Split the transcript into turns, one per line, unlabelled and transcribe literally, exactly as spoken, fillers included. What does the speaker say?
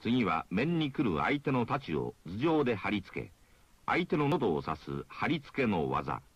次は面に来る相手の太刀を頭上で貼り付け、相手の喉を刺す貼り付けの技。